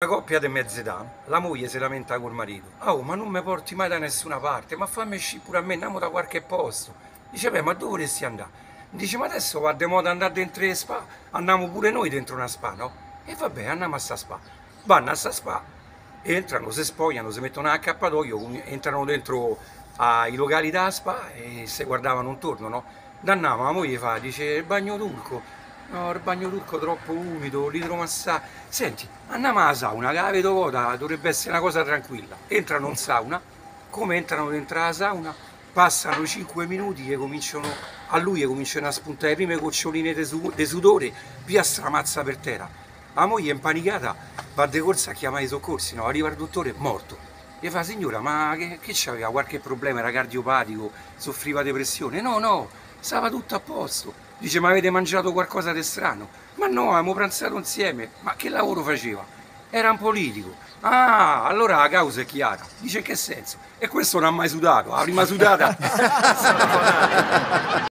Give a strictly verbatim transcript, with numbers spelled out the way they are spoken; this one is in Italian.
coppia di mezz'età, la moglie si lamenta col marito. Oh, ma non mi porti mai da nessuna parte, ma fammi uscire pure a me, andiamo da qualche posto. Dice, beh, ma dove vorresti andare? Dice, ma adesso va di moda andare dentro le spa, andiamo pure noi dentro una spa, no? E vabbè, andiamo a sta spa. Vanno a sta spa, entrano, si spogliano, si mettono a accappatoio, entrano dentro ai locali da spa e si guardavano intorno, no? Dannava, la moglie fa, dice, il bagno turco. No, il bagno turco troppo umido, l'idromassaggio. Senti, andiamo alla sauna, che la vedo vuota, dovrebbe essere una cosa tranquilla. Entrano in sauna, come entrano dentro la sauna, passano cinque minuti e cominciano, a lui cominciano a spuntare le prime goccioline di su, sudore, via stramazza per terra. La moglie impanicata va di corsa a chiamare i soccorsi, no? Arriva il dottore, morto. Gli fa, signora, ma che, che c'aveva? Qualche problema? Era cardiopatico? Soffriva di pressione? No, no, stava tutto a posto. Dice, ma avete mangiato qualcosa di strano? Ma no, abbiamo pranzato insieme. Ma che lavoro faceva? Era un politico. Ah, allora la causa è chiara. Dice, in che senso? E questo non ha mai sudato, la prima sudata.